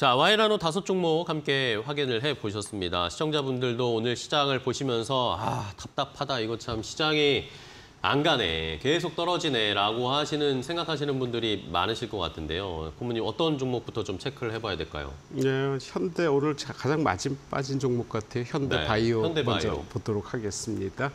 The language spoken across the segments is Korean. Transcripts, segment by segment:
자, 와이라노 5종목 함께 확인을 해보셨습니다. 시청자분들도 오늘 시장을 보시면서 답답하다. 이거 참 시장이 안 가네. 계속 떨어지네. 라고 생각하시는 분들이 많으실 것 같은데요. 고모님 어떤 종목부터 좀 체크를 해봐야 될까요? 네, 현대 오늘 가장 마진 빠진 종목 같아요. 현대바이오 현대바이오. 먼저 보도록 하겠습니다.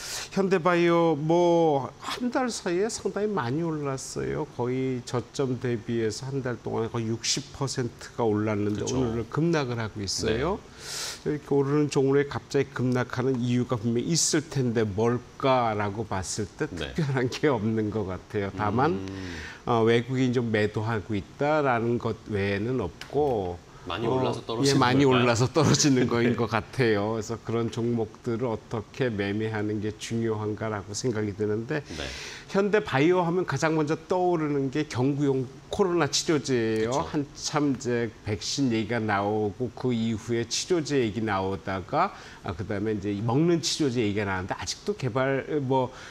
현대바이오 뭐 한 달 사이에 상당히 많이 올랐어요. 거의 저점 대비해서 한 달 동안 거의 60%가 올랐는데 그렇죠. 오늘은 급락을 하고 있어요. 이렇게 오르는 종목에 갑자기 급락하는 이유가 분명히 있을 텐데 뭘까라고 봤을 때 특별한 게 없는 것 같아요. 다만 외국인이 좀 매도하고 있다라는 것 외에는 없고 많이 올라서 떨어지는 많이 걸까요? 올라서 떨어지는 거인 것 같아요. 그래서 그런 종목들을 어떻게 매매하는 게 중요한가라고 생각이 드는데 현대바이오 하면 가장 먼저 떠오르는 게 경구용 코로나 치료제예요. 그쵸. 한참 이제 백신 얘기가 나오고 그 이후에 치료제 얘기 나오다가 그다음에 이제 먹는 치료제 얘기가 나왔는데 아직도 개발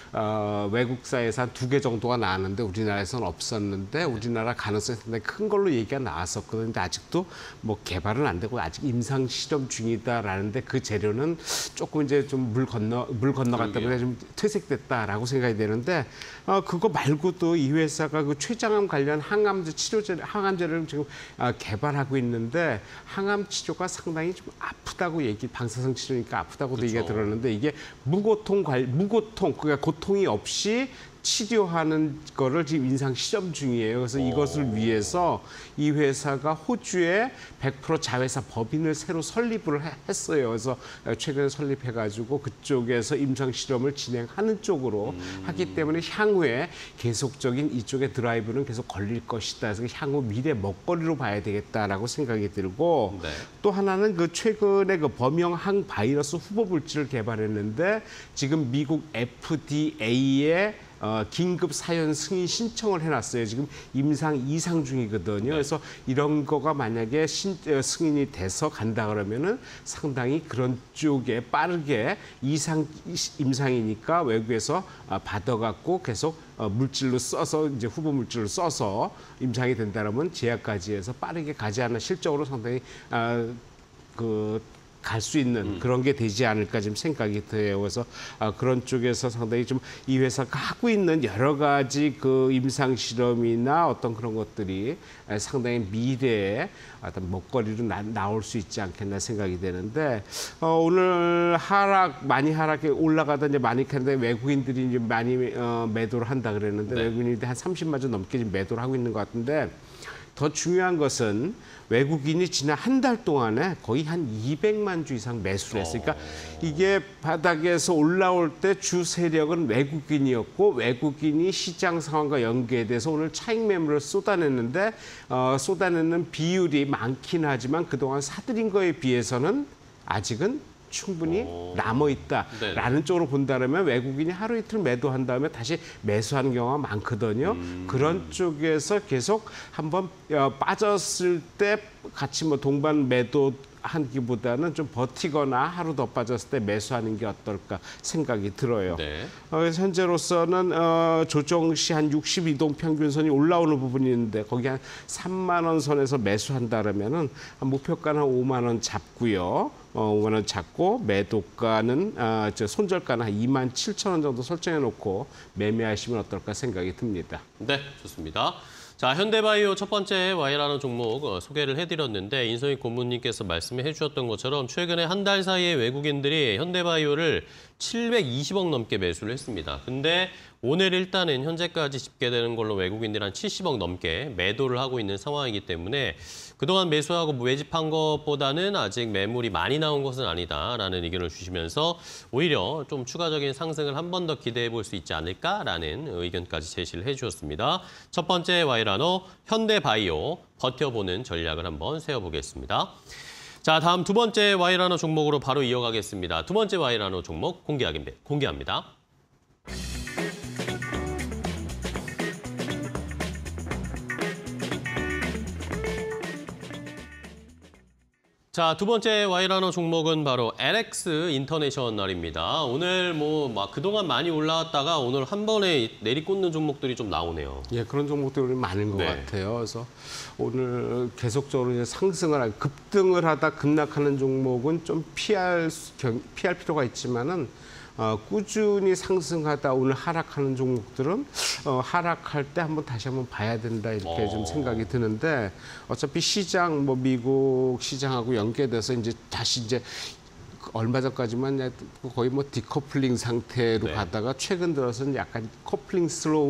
외국사에서 한 2개 정도가 나왔는데 우리나라에서는 없었는데 우리나라 가능성이 상당히 큰 걸로 얘기가 나왔었거든요. 근데 아직도 뭐 개발은 안 되고 아직 임상 실험 중이다라는데 그 재료는 조금 이제 좀 물 건너갔다 보니 좀 퇴색됐다라고 생각이 되는데 그거 말고도 이 회사가 그 췌장암 관련 항암제 항암제를 지금 개발하고 있는데 항암 치료가 상당히 좀 아프다고 방사성 치료니까 아프다고도 얘기가 들었는데 이게 무고통 그러니까 고통이 없이 치료하는 거를 지금 임상 시험 중이에요. 그래서 이것을 위해서 이 회사가 호주에 100% 자회사 법인을 새로 설립을 했어요. 그래서 최근에 설립해가지고 그쪽에서 임상 실험을 진행하는 쪽으로 하기 때문에 향후에 계속적인 이쪽의 드라이브는 계속 걸릴 것이다. 그래서 향후 미래 먹거리로 봐야 되겠다라고 생각이 들고 또 하나는 그 최근에 그 범용 항바이러스 후보 물질을 개발했는데 지금 미국 FDA에 긴급 사연 승인 신청을 해놨어요. 지금 임상 2상 중이거든요. 그래서 이런 거가 만약에 승인이 돼서 간다 그러면은 상당히 그런 쪽에 빠르게 임상이니까 외국에서 받아갖고 계속 물질로 써서 이제 후보 물질로 써서 임상이 된다면 제약까지 해서 빠르게 가지 않나 실적으로 상당히 갈 수 있는 그런 게 되지 않을까 지금 생각이 들어요. 그래서 그런 쪽에서 상당히 좀 이 회사가 하고 있는 여러 가지 그 임상 실험이나 어떤 그런 것들이 상당히 미래에 어떤 먹거리로 나올 수 있지 않겠나 생각이 되는데 오늘 많이 하락에 올라가다 이제 많이 했는데 외국인들이 이제 많이 매도를 한다 그랬는데 외국인들이 한 30만 주 넘게 지금 매도를 하고 있는 것 같은데 더 중요한 것은 외국인이 지난 한 달 동안에 거의 한 200만 주 이상 매수를 했어요. 그러니까 이게 바닥에서 올라올 때 주 세력은 외국인이었고 외국인이 시장 상황과 연계돼서 오늘 차익 매물을 쏟아냈는데 쏟아내는 비율이 많긴 하지만 그동안 사들인 거에 비해서는 아직은 충분히 남아있다라는 쪽으로 본다면 외국인이 하루 이틀 매도한 다음에 다시 매수하는 경우가 많거든요. 그런 쪽에서 계속 한번 빠졌을 때 같이 뭐 동반 매도 하기보다는 좀 버티거나 하루 더 빠졌을 때 매수하는 게 어떨까 생각이 들어요. 그래서 현재로서는 조정 시 한 62동 평균선이 올라오는 부분이 있는데 거기 한 3만 원 선에서 매수한다 그러면은 목표가는 한 5만 원 잡고요. 5만 원 잡고 매도가는 손절가는 한 2만 7천 원 정도 설정해 놓고 매매하시면 어떨까 생각이 듭니다. 네, 좋습니다. 자, 현대바이오 첫 번째 Y라는 종목 소개를 해드렸는데 인성희 고문님께서 말씀해 주셨던 것처럼 최근에 한 달 사이에 외국인들이 현대바이오를 720억 넘게 매수를 했습니다. 근데 오늘 일단은 현재까지 집계되는 걸로 외국인들이 한 70억 넘게 매도를 하고 있는 상황이기 때문에 그동안 매수하고 매집한 것보다는 아직 매물이 많이 나온 것은 아니다라는 의견을 주시면서 오히려 좀 추가적인 상승을 한 번 더 기대해 볼 수 있지 않을까라는 의견까지 제시를 해주셨습니다. 첫 번째 Y라노 현대바이오 버텨보는 전략을 한번 세워보겠습니다. 자, 다음 두 번째 Y라노 종목으로 바로 이어가겠습니다. 두 번째 Y라노 종목 공개합니다. 자, 두 번째 와이라노 종목은 바로 LX 인터내셔널입니다. 오늘 뭐 막 그동안 많이 올라왔다가 오늘 한 번에 내리꽂는 종목들이 좀 나오네요. 예, 그런 종목들이 많은 것 네. 같아요. 그래서 오늘 계속적으로 이제 급등을 하다 급락하는 종목은 좀 피할 필요가 있지만은 꾸준히 상승하다 오늘 하락하는 종목들은 하락할 때 다시 한번 봐야 된다 이렇게 좀 생각이 드는데 어차피 시장 뭐 미국 시장하고 연계돼서 이제 다시 이제 얼마 전까지만 거의 뭐 디커플링 상태로 네. 가다가 최근 들어서는 약간 커플링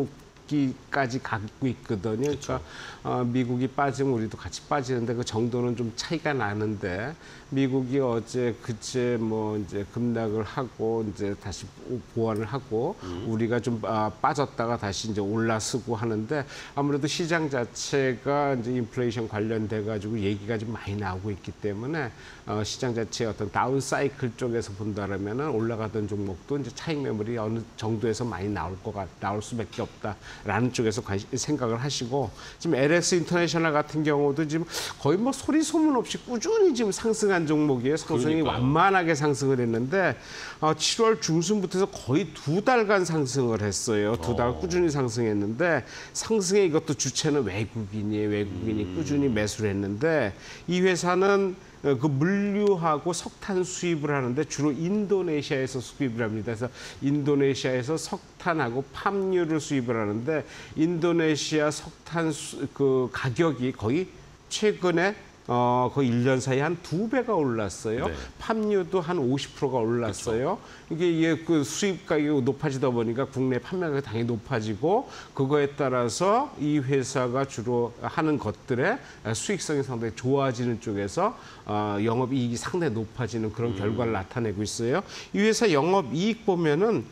슬로우기까지 가고 있거든요. 그러니까 미국이 빠지면 우리도 같이 빠지는데 그 정도는 좀 차이가 나는데 미국이 어제 그제 뭐 이제 급락을 하고 이제 다시 보완을 하고 우리가 좀 빠졌다가 다시 이제 올라서고 하는데 아무래도 시장 자체가 이제 인플레이션 관련돼 가지고 얘기가 좀 많이 나오고 있기 때문에 시장 자체의 어떤 다운 사이클 쪽에서 본다라면은 올라가던 종목도 이제 차익 매물이 어느 정도에서 많이 나올 수밖에 없다라는 쪽에서 생각을 하시고 지금 LX 인터내셔널 같은 경우도 지금 거의 뭐 소리 소문 없이 꾸준히 지금 상승한 종목이에요. 상승이 그러니까요. 완만하게 상승을 했는데 7월 중순부터 거의 2달간 상승을 했어요. 2달 꾸준히 상승했는데 상승의 이것도 주체는 외국인이에요. 외국인이 꾸준히 매수를 했는데 이 회사는 그 물류하고 석탄 수입을 하는데 주로 인도네시아에서 수입을 합니다. 그래서 인도네시아에서 석탄하고 팜유를 수입을 하는데 인도네시아 석탄 그 가격이 거의 최근에 거의 1년 사이에 한 2배가 올랐어요. 네. 팜유도 한 50%가 올랐어요. 이게 그 수입 가격이 높아지다 보니까 국내 판매 가격이 당연히 높아지고 그거에 따라서 이 회사가 주로 하는 것들의 수익성이 상당히 좋아지는 쪽에서 영업이익이 상당히 높아지는 그런 결과를 나타내고 있어요. 이 회사 영업이익 보면은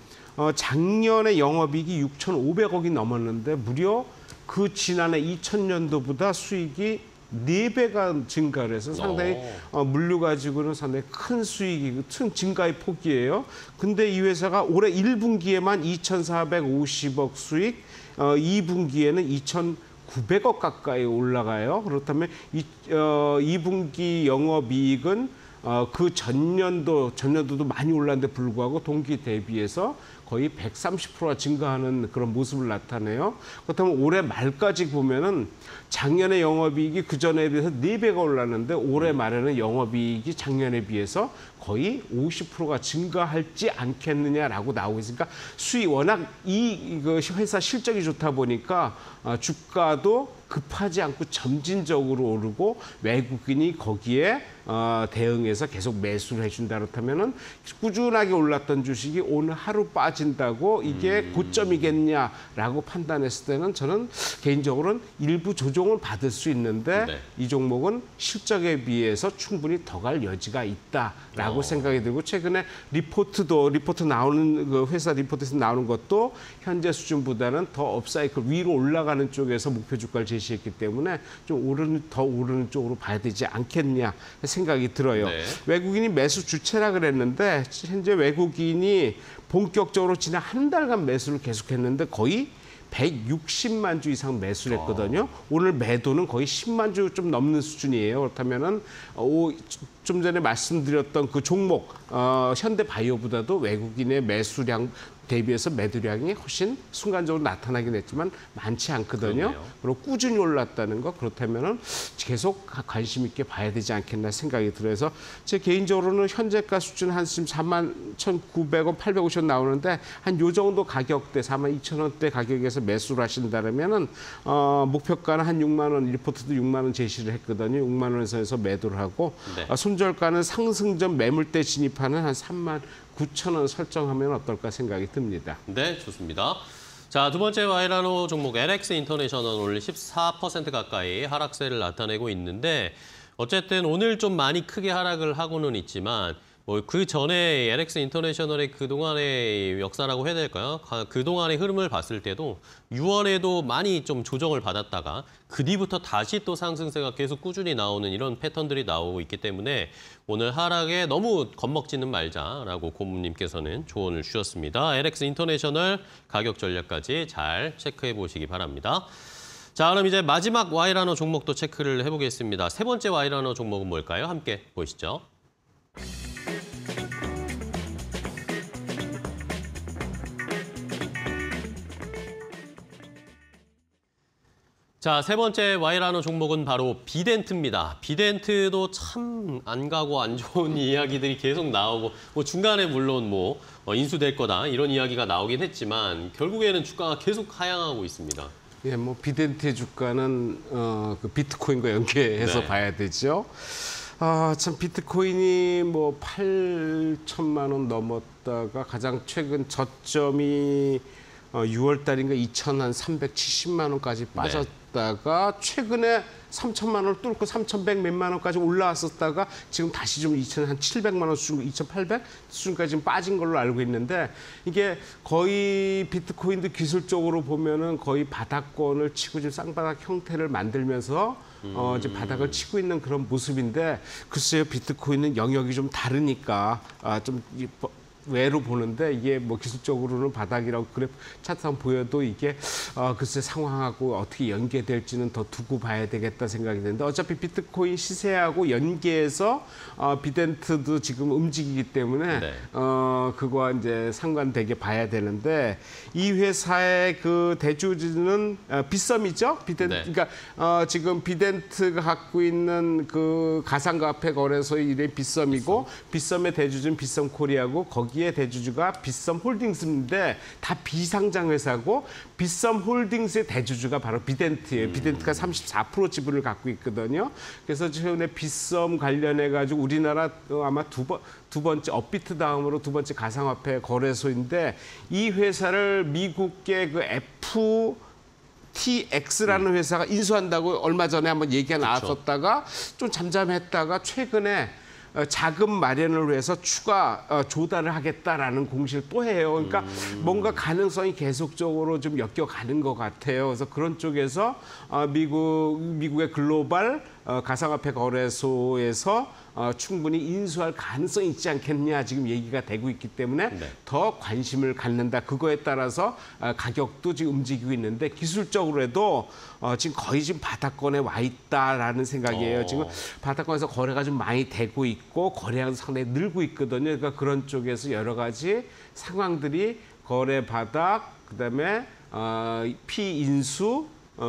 작년에 영업이익이 6,500억이 넘었는데 무려 그 지난해 2000년도보다 수익이 4배가 증가를 해서 상당히 물류 가지고는 상당히 큰 수익이 큰 증가의 폭이에요. 근데 이 회사가 올해 1분기에만 2,450억 수익, 2분기에는 2,900억 가까이 올라가요. 그렇다면 2분기 영업이익은 그 전년도도 많이 올랐는데 불구하고 동기 대비해서 거의 130%가 증가하는 그런 모습을 나타내요. 그렇다면 올해 말까지 보면은 작년에 영업이익이 그 전에 비해서 4배가 올랐는데 올해 말에는 영업이익이 작년에 비해서 거의 50%가 증가할지 않겠느냐라고 나오고 있으니까 수익 워낙 이거 회사 실적이 좋다 보니까 주가도 급하지 않고 점진적으로 오르고 외국인이 거기에 대응해서 계속 매수를 해준다 그렇다면은 꾸준하게 올랐던 주식이 오늘 하루 빠진다고 이게 고점이겠냐라고 판단했을 때는 저는 개인적으로는 일부 조정을 받을 수 있는데 네. 이 종목은 실적에 비해서 충분히 더 갈 여지가 있다라고 생각이 들고 최근에 리포트 나오는 그 회사 리포트에서 나오는 것도 현재 수준보다는 더 업사이클 위로 올라가는 쪽에서 목표 주가를 제시했기 때문에 좀 더 오르는 쪽으로 봐야 되지 않겠냐 생각이 들어요. 네. 외국인이 매수 주체라 그랬는데 현재 외국인이 본격적으로 지난 한 달간 매수를 계속했는데 거의 160만 주 이상 매수를 했거든요. 오늘 매도는 거의 10만 주 좀 넘는 수준이에요. 그렇다면은 좀 전에 말씀드렸던 그 종목 현대바이오보다도 외국인의 매수량 대비해서 매도량이 훨씬 순간적으로 나타나긴 했지만 많지 않거든요. 그렇네요. 그리고 꾸준히 올랐다는 거 그렇다면은 계속 관심 있게 봐야 되지 않겠나 생각이 들어서 제 개인적으로는 현재가 수준 한 지금 41,900원, 850원 나오는데 한 요 정도 가격대 42,000원대 가격에서 매수를 하신다면은 목표가는 한 6만 원, 리포트도 6만 원 제시를 했거든요. 6만 원 선에서 매도를 하고 네. 손절가는 상승전 매물대 진입하는 한 3만 9,000원 설정하면 어떨까 생각이 듭니다. 네, 좋습니다. 자, 두 번째 와이라노 종목 LX 인터내셔널 오늘 14% 가까이 하락세를 나타내고 있는데 어쨌든 오늘 좀 많이 크게 하락을 하고는 있지만 뭐 그 전에 LX 인터내셔널의 그동안의 역사라고 해야 될까요? 그동안의 흐름을 봤을 때도 6월에도 많이 좀 조정을 받았다가 그 뒤부터 다시 또 상승세가 계속 꾸준히 나오는 이런 패턴들이 나오고 있기 때문에 오늘 하락에 너무 겁먹지는 말자라고 고문님께서는 조언을 주셨습니다. LX 인터내셔널 가격 전략까지 잘 체크해 보시기 바랍니다. 자, 그럼 이제 마지막 Y라노 종목도 체크를 해보겠습니다. 세 번째 Y라노 종목은 뭘까요? 함께 보시죠. 자, 세 번째 Y라노 종목은 바로 비덴트입니다. 비덴트도 참 안 가고 안 좋은 이야기들이 계속 나오고 뭐 중간에 물론 인수될 거다 이런 이야기가 나오긴 했지만 결국에는 주가가 계속 하향하고 있습니다. 예, 뭐 비덴트의 주가는 그 비트코인과 연계해서 네. 봐야 되죠. 참 비트코인이 뭐 8천만 원 넘었다가 가장 최근 저점이 6월 달인가 2,370만 원까지 빠졌다가 최근에 3천만 원을 뚫고 3,100 몇만 원까지 올라왔었다가 지금 다시 좀 2,700만 원 수준, 2,800 수준까지 지금 빠진 걸로 알고 있는데 이게 거의 비트코인도 기술적으로 보면은 거의 바닥권을 치고 지금 쌍바닥 형태를 만들면서 이제 바닥을 치고 있는 그런 모습인데 글쎄요 비트코인은 영역이 좀 다르니까 좀 외로 보는데 이게 뭐 기술적으로는 바닥이라고 그래프 차트상 보여도 이게 글쎄 상황하고 어떻게 연계될지는 더 두고 봐야 되겠다 생각이 드는데 어차피 비트코인 시세하고 연계해서 비덴트도 지금 움직이기 때문에 네. 그거와 이제 상관되게 봐야 되는데 이 회사의 그 대주주는 빗썸이죠. 비덴트 네. 그러니까 지금 비덴트가 갖고 있는 그 가상화폐 거래소의 이름이 빗썸이고 빗썸의 대주주는 빗썸코리아고 거기에 대주주가 빗썸홀딩스인데 다 비상장 회사고 빗썸홀딩스의 대주주가 바로 비덴트예요. 비덴트가 34% 지분을 갖고 있거든요. 그래서 최근에 빗썸 관련해 가지고 우리나라 아마 두 번째 업비트 다음으로 두 번째 가상화폐 거래소인데 이 회사를 미국의 그 FTX라는 회사가 인수한다고 얼마 전에 한번 얘기가 나왔었다가 좀 잠잠했다가 최근에 자금 마련을 위해서 추가 조달을 하겠다라는 공시를 또 해요. 그러니까 뭔가 가능성이 계속적으로 좀 엮여가는 것 같아요. 그래서 그런 쪽에서 미국의 글로벌 가상화폐 거래소에서 충분히 인수할 가능성이 있지 않겠냐 지금 얘기가 되고 있기 때문에 네. 더 관심을 갖는다. 그거에 따라서 가격도 지금 움직이고 있는데 기술적으로 해도 지금 거의 지금 바닥권에 와 있다라는 생각이에요. 지금 바닥권에서 거래가 좀 많이 되고 있고 거래량도 상당히 늘고 있거든요. 그러니까 그런 쪽에서 여러 가지 상황들이 거래 바닥 그다음에 피인수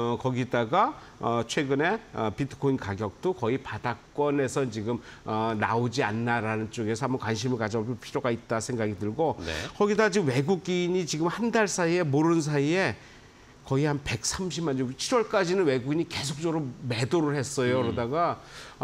거기다가 최근에 비트코인 가격도 거의 바닥권에서 지금 나오지 않나라는 쪽에서 한번 관심을 가져볼 필요가 있다 생각이 들고 네. 거기다 지금 외국인이 지금 한 달 사이에 모르는 사이에 거의 한 130만 주 7월까지는 외국인이 계속적으로 매도를 했어요. 그러다가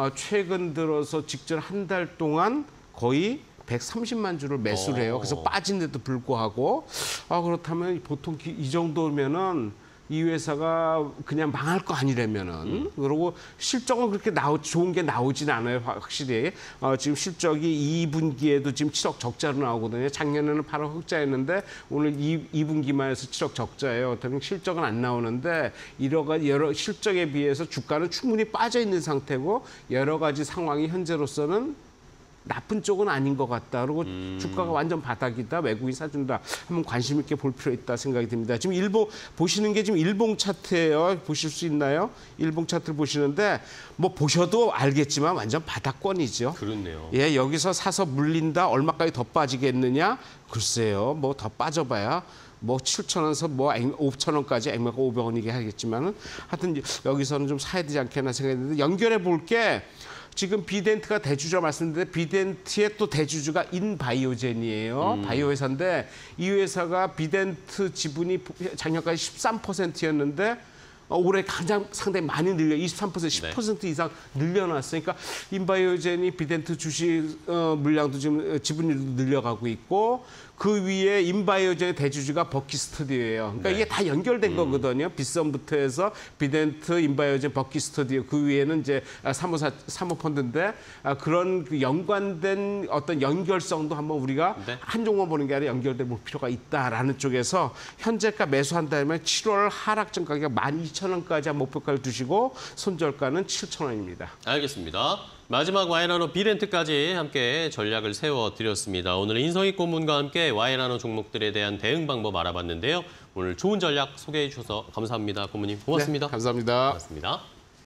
최근 들어서 직전 한 달 동안 거의 130만 주를 매수를 해요. 그래서 빠진데도 불구하고 그렇다면 보통 이 정도면은 이 회사가 그냥 망할 거 아니라면은 그리고 실적은 그렇게 좋은 게 나오진 않아요. 확실히 지금 실적이 2분기에도 지금 7억 적자로 나오거든요. 작년에는 8억 흑자였는데 오늘 2분기만 해서 7억 적자예요. 그렇다면 실적은 안 나오는데 여러 실적에 비해서 주가는 충분히 빠져 있는 상태고 여러 가지 상황이 현재로서는 나쁜 쪽은 아닌 것 같다. 그리고 주가가 완전 바닥이다. 외국인 사준다. 한번 관심 있게 볼 필요 있다 생각이 듭니다. 지금 보시는 게 지금 일봉 차트예요. 보실 수 있나요? 일봉 차트를 보시는데 뭐 보셔도 알겠지만 완전 바닥권이죠. 그렇네요. 예, 여기서 사서 물린다. 얼마까지 더 빠지겠느냐? 글쎄요. 뭐 더 빠져봐야 뭐 7,000원에서 뭐 5,000원까지 액매가 500원이게 하겠지만은 하여튼 여기서는 좀 사야 되지 않겠나 생각했는데 연결해 볼게 지금 비덴트가 대주주라 말씀드렸는데 비덴트의 또 대주주가 인바이오젠이에요. 바이오 회사인데 이 회사가 비덴트 지분이 작년까지 13%였는데 올해 가장 상당히 많이 늘려 23% 10% 이상 늘려놨어요. 그러니까 인바이오젠이 비덴트 주식 물량도 지금 지분율도 늘려가고 있고 그 위에 인바이오젠의 대주주가 버키스터디오예요. 그러니까 이게 다 연결된 거거든요. 빗썸부터 해서 비덴트, 인바이오젠, 버키스터디오 그 위에는 이제 사모펀드인데 그런 그 연관된 어떤 연결성도 한번 우리가 한 종목 보는 게 아니라 연결돼 볼 필요가 있다라는 쪽에서 현재가 매수한다면 7월 하락전 가격 12,000원까지 한 목표가를 두시고 손절가는 7,000원입니다. 알겠습니다. 마지막 Y라노 비덴트까지 함께 전략을 세워드렸습니다. 오늘은 인성익 고문과 함께 Y라노 종목들에 대한 대응 방법 알아봤는데요. 오늘 좋은 전략 소개해 주셔서 감사합니다. 고모님 고맙습니다. 네, 감사합니다. 고맙습니다.